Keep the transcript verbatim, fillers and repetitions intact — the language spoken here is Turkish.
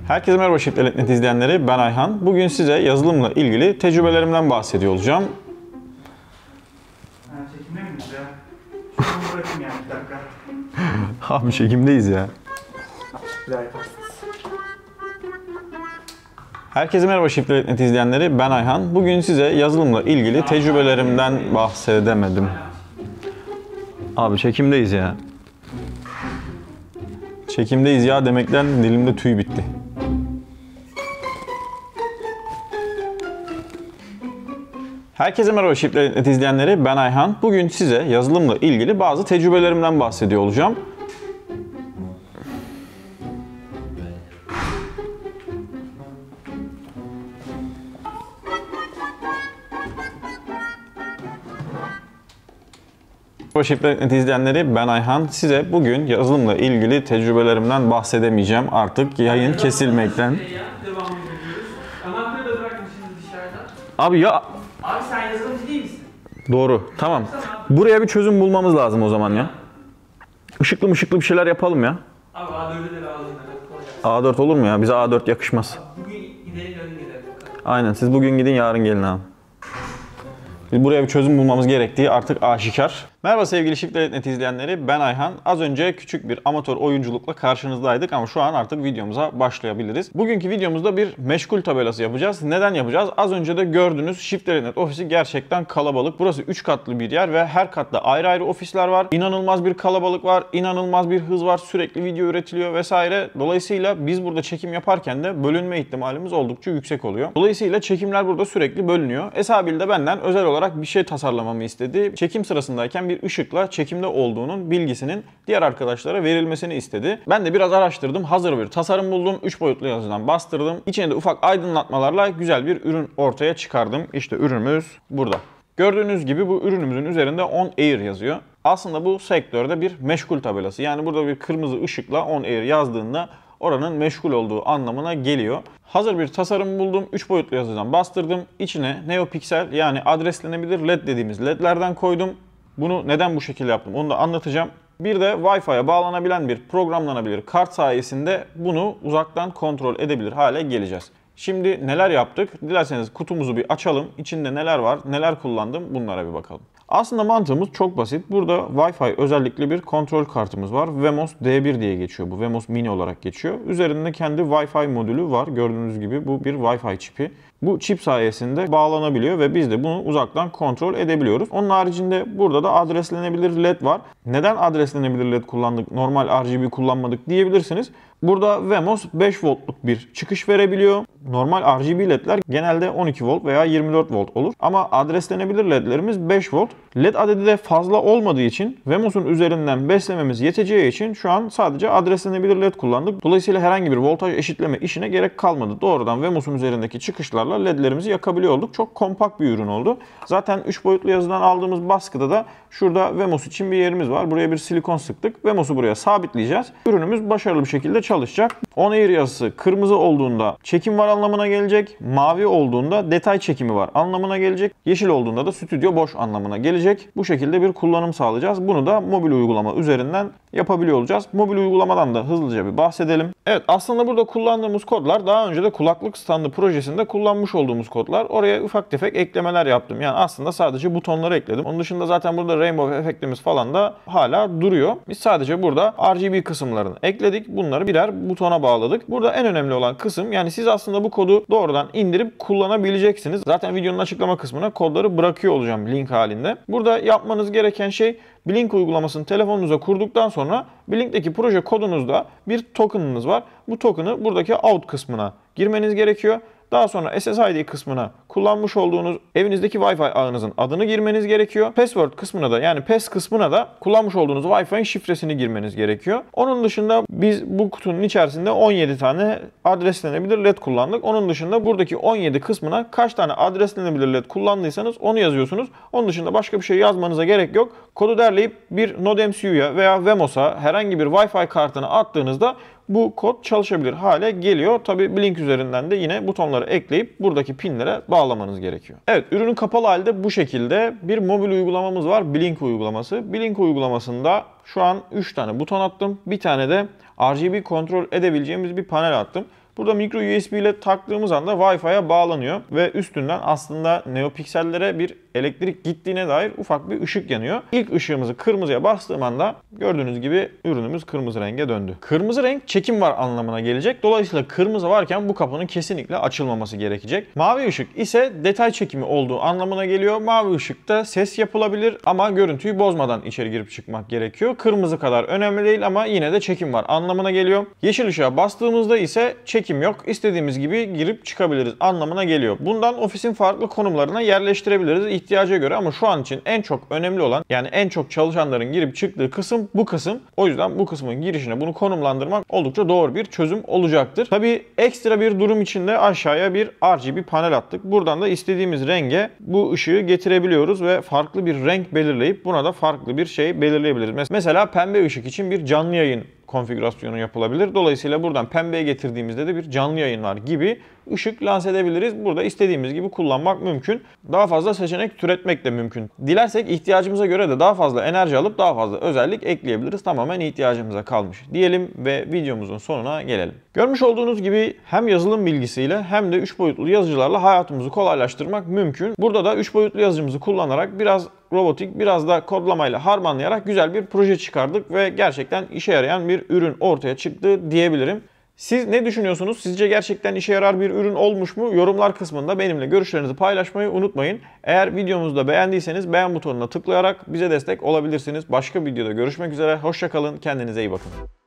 Herkese merhaba Shift Elite Net izleyenleri, ben Ayhan. Bugün size yazılımla ilgili tecrübelerimden bahsediyor olacağım. Ha, çekimde miyiz ya? Şunu bırakayım yani bir dakika. Abi çekimdeyiz ya. Bir daha yaparsınız. Herkese merhaba Shift Elite Net izleyenleri, ben Ayhan. Bugün size yazılımla ilgili tecrübelerimden bahsedemedim. Abi çekimdeyiz ya. Çekimdeyiz ya demekten dilimde tüy bitti. Herkese merhaba Shift Elite Net izleyenleri, ben Ayhan. Bugün size yazılımla ilgili bazı tecrübelerimden bahsediyor olacağım. Shift Elite Net izleyenleri, ben Ayhan. Size bugün yazılımla ilgili tecrübelerimden bahsedemeyeceğim artık yayın kesilmekten. Anahtarı da bırakmışsınız dışarıda. Abi ya... Abi sen yazılımcı değil misin? Doğru, tamam. Buraya bir çözüm bulmamız lazım o zaman ya. Işıklı mışıklı bir şeyler yapalım ya. Abi A dört'e de lazım. A dört olur mu ya? Bize A dört yakışmaz. Bugün gidelim yarın gidelim. Aynen, siz bugün gidin yarın gelin abi. Biz buraya bir çözüm bulmamız gerektiği artık aşikar. Merhaba sevgili Shift Elite Net izleyenleri, ben Ayhan. Az önce küçük bir amatör oyunculukla karşınızdaydık ama şu an artık videomuza başlayabiliriz. Bugünkü videomuzda bir meşgul tabelası yapacağız. Neden yapacağız? Az önce de gördüğünüz Shift Elite Net ofisi gerçekten kalabalık. Burası üç katlı bir yer ve her katta ayrı ayrı ofisler var. İnanılmaz bir kalabalık var, inanılmaz bir hız var, sürekli video üretiliyor vesaire. Dolayısıyla biz burada çekim yaparken de bölünme ihtimalimiz oldukça yüksek oluyor. Dolayısıyla çekimler burada sürekli bölünüyor. Esabil de benden özel olarak bir şey tasarlamamı istedi. Çekim sırasındayken bir ışıkla çekimde olduğunun bilgisinin diğer arkadaşlara verilmesini istedi. Ben de biraz araştırdım. Hazır bir tasarım buldum. üç boyutlu yazıdan bastırdım. İçine de ufak aydınlatmalarla güzel bir ürün ortaya çıkardım. İşte ürünümüz burada. Gördüğünüz gibi bu ürünümüzün üzerinde On Air yazıyor. Aslında bu sektörde bir meşgul tabelası. Yani burada bir kırmızı ışıkla On Air yazdığında oranın meşgul olduğu anlamına geliyor. Hazır bir tasarım buldum. üç boyutlu yazıdan bastırdım. İçine NeoPixel yani adreslenebilir led dediğimiz ledlerden koydum. Bunu neden bu şekilde yaptım onu da anlatacağım. Bir de Wi-Fi'ye bağlanabilin bir programlanabilir kart sayesinde bunu uzaktan kontrol edebilir hale geleceğiz. Şimdi neler yaptık? Dilerseniz kutumuzu bir açalım. İçinde neler var, neler kullandım bunlara bir bakalım. Aslında mantığımız çok basit. Burada Wi-Fi özellikli bir kontrol kartımız var. Vemos D bir diye geçiyor bu. Vemos Mini olarak geçiyor. Üzerinde kendi Wi-Fi modülü var. Gördüğünüz gibi bu bir Wi-Fi çipi. Bu çip sayesinde bağlanabiliyor ve biz de bunu uzaktan kontrol edebiliyoruz. Onun haricinde burada da adreslenebilir led var. Neden adreslenebilir led kullandık, normal R G B kullanmadık diyebilirsiniz. Burada Vemos beş voltluk bir çıkış verebiliyor. Normal R G B ledler genelde on iki volt veya yirmi dört volt olur. Ama adreslenebilir ledlerimiz beş volt. Led adedi de fazla olmadığı için Vemos'un üzerinden beslememiz yeteceği için şu an sadece adreslenebilir led kullandık. Dolayısıyla herhangi bir voltaj eşitleme işine gerek kalmadı. Doğrudan Vemos'un üzerindeki çıkışlarla ledlerimizi yakabiliyor olduk. Çok kompakt bir ürün oldu. Zaten üç boyutlu yazıdan aldığımız baskıda da şurada Vemos için bir yerimiz var. Buraya bir silikon sıktık. Vemos'u buraya sabitleyeceğiz. Ürünümüz başarılı bir şekilde çalışacak. On Air yazısı kırmızı olduğunda çekim var anlamına gelecek. Mavi olduğunda detay çekimi var anlamına gelecek. Yeşil olduğunda da stüdyo boş anlamına gelecek. Bu şekilde bir kullanım sağlayacağız. Bunu da mobil uygulama üzerinden yapabiliyor olacağız. Mobil uygulamadan da hızlıca bir bahsedelim. Evet, aslında burada kullandığımız kodlar daha önce de kulaklık standı projesinde kullanmış olduğumuz kodlar. Oraya ufak tefek eklemeler yaptım. Yani aslında sadece butonları ekledim. Onun dışında zaten burada Rainbow efektimiz falan da hala duruyor. Biz sadece burada R G B kısımlarını ekledik. Bunları birer butona bağladık. Burada en önemli olan kısım, yani siz aslında bu kodu doğrudan indirip kullanabileceksiniz. Zaten videonun açıklama kısmına kodları bırakıyor olacağım link halinde. Burada yapmanız gereken şey, Blink uygulamasını telefonunuza kurduktan sonra Blink'teki proje kodunuzda bir token'ınız var. Bu token'ı buradaki out kısmına girmeniz gerekiyor. Daha sonra S S I D kısmına kullanmış olduğunuz evinizdeki Wi-Fi ağınızın adını girmeniz gerekiyor. Password kısmına da, yani pass kısmına da kullanmış olduğunuz Wi-Fi'nin şifresini girmeniz gerekiyor. Onun dışında biz bu kutunun içerisinde on yedi tane adreslenebilir led kullandık. Onun dışında buradaki on yedi kısmına kaç tane adreslenebilir led kullandıysanız onu yazıyorsunuz. Onun dışında başka bir şey yazmanıza gerek yok. Kodu derleyip bir NodeMCU'ya veya Vemos'a herhangi bir Wi-Fi kartına attığınızda bu kod çalışabilir hale geliyor. Tabi Blink üzerinden de yine butonları ekleyip buradaki pinlere bağlamanız gerekiyor. Evet, ürünün kapalı halde bu şekilde. Bir mobil uygulamamız var, Blink uygulaması. Blink uygulamasında şu an üç tane buton attım. Bir tane de R G B kontrol edebileceğimiz bir panel attım. Burada micro U S B ile taktığımız anda Wi-Fi'ye bağlanıyor ve üstünden aslında neopiksellere bir elektrik gittiğine dair ufak bir ışık yanıyor. İlk ışığımızı kırmızıya bastığım anda gördüğünüz gibi ürünümüz kırmızı renge döndü. Kırmızı renk çekim var anlamına gelecek. Dolayısıyla kırmızı varken bu kapının kesinlikle açılmaması gerekecek. Mavi ışık ise detay çekimi olduğu anlamına geliyor. Mavi ışıkta ses yapılabilir ama görüntüyü bozmadan içeri girip çıkmak gerekiyor. Kırmızı kadar önemli değil ama yine de çekim var anlamına geliyor. Yeşil ışığa bastığımızda ise çekim yok. İstediğimiz gibi girip çıkabiliriz anlamına geliyor. Bundan ofisin farklı konumlarına yerleştirebiliriz ihtiyaca göre ama şu an için en çok önemli olan, yani en çok çalışanların girip çıktığı kısım bu kısım. O yüzden bu kısmın girişine bunu konumlandırmak oldukça doğru bir çözüm olacaktır. Tabii ekstra bir durum için de aşağıya bir R G B panel attık. Buradan da istediğimiz renge bu ışığı getirebiliyoruz ve farklı bir renk belirleyip buna da farklı bir şey belirleyebiliriz. Mesela pembe ışık için bir canlı yayın konfigürasyonu yapılabilir. Dolayısıyla buradan pembeye getirdiğimizde de bir canlı yayın var gibi ışık lanse edebiliriz. Burada istediğimiz gibi kullanmak mümkün. Daha fazla seçenek türetmek de mümkün. Dilersek ihtiyacımıza göre de daha fazla enerji alıp daha fazla özellik ekleyebiliriz. Tamamen ihtiyacımıza kalmış diyelim ve videomuzun sonuna gelelim. Görmüş olduğunuz gibi hem yazılım bilgisiyle hem de üç boyutlu yazıcılarla hayatımızı kolaylaştırmak mümkün. Burada da üç boyutlu yazıcımızı kullanarak biraz robotik, biraz da kodlamayla harmanlayarak güzel bir proje çıkardık ve gerçekten işe yarayan bir ürün ortaya çıktı diyebilirim. Siz ne düşünüyorsunuz? Sizce gerçekten işe yarar bir ürün olmuş mu? Yorumlar kısmında benimle görüşlerinizi paylaşmayı unutmayın. Eğer videomuzu da beğendiyseniz beğen butonuna tıklayarak bize destek olabilirsiniz. Başka bir videoda görüşmek üzere. Hoşça kalın. Kendinize iyi bakın.